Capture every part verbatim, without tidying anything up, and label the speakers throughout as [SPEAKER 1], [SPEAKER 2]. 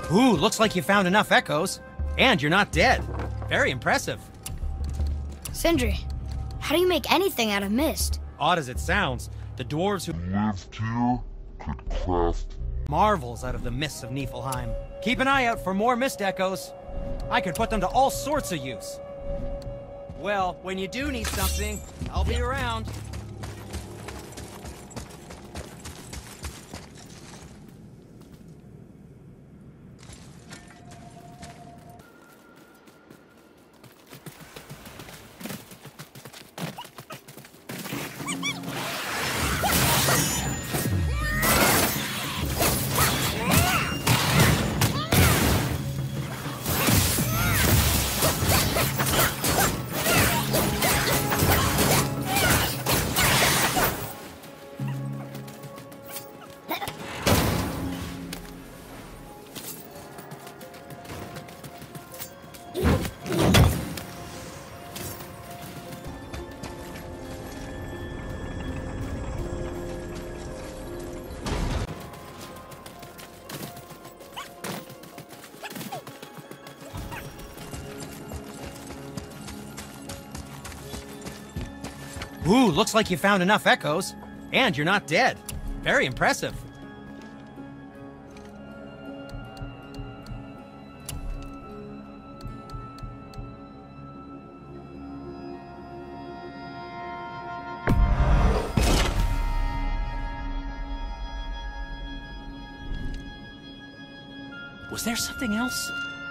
[SPEAKER 1] Ooh, looks like you found enough echoes. And you're not dead. Very impressive.
[SPEAKER 2] Sindri, how do you make anything out of mist?
[SPEAKER 1] Odd as it sounds, the dwarves who
[SPEAKER 3] lived here could craft
[SPEAKER 1] marvels out of the mists of Niflheim. Keep an eye out for more mist echoes. I could put them to all sorts of use. Well, when you do need something, I'll be around. Ooh, looks like you found enough echoes. And you're not dead. Very impressive. Was there something else?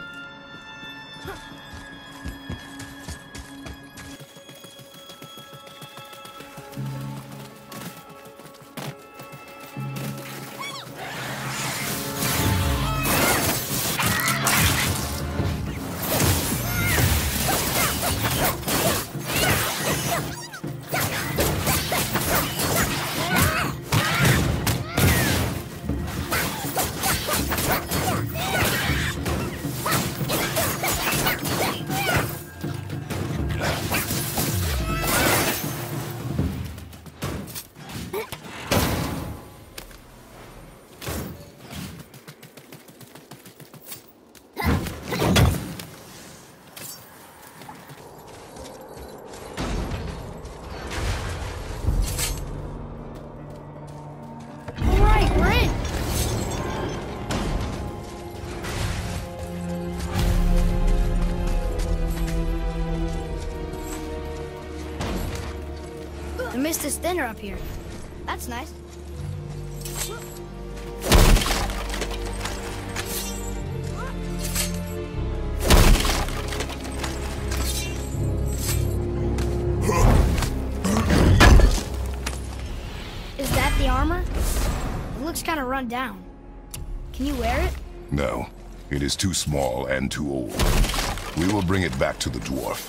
[SPEAKER 2] The mist is thinner up here. That's nice. Is that the armor? It looks kind of run down. Can you wear it?
[SPEAKER 4] No. It is too small and too old. We will bring it back to the dwarf.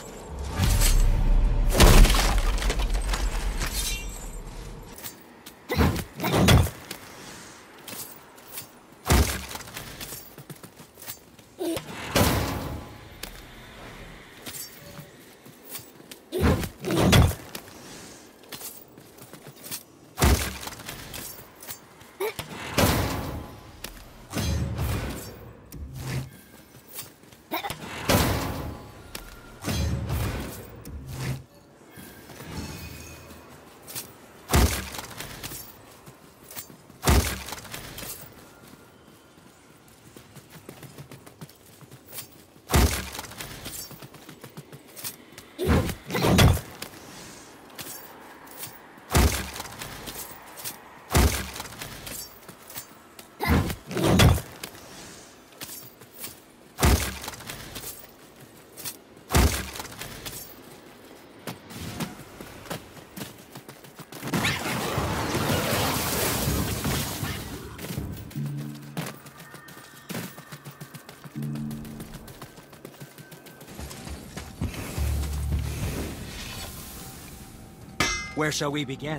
[SPEAKER 1] Where shall we begin?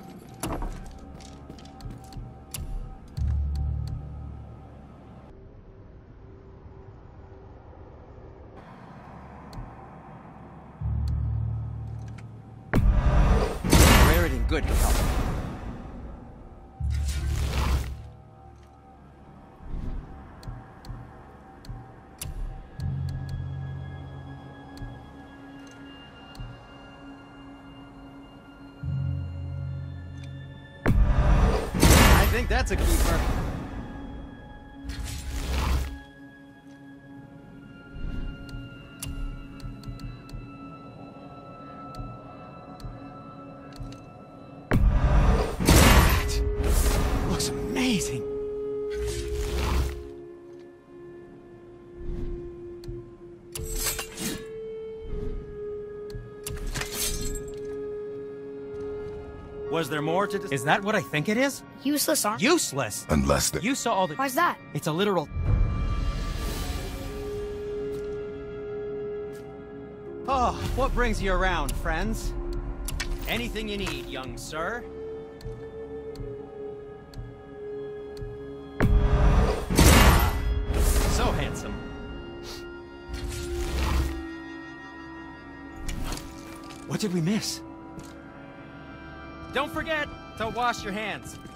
[SPEAKER 1] Wear it in good health. think that's a keeper. That looks amazing. Was there more to... Is that what I think it is?
[SPEAKER 2] Useless armor?
[SPEAKER 1] Useless?
[SPEAKER 4] Unless the...
[SPEAKER 1] You saw all the...
[SPEAKER 2] Why's that?
[SPEAKER 1] It's a literal... Oh, what brings you around, friends? Anything you need, young sir. Ah, so handsome. What did we miss? Don't forget to wash your hands.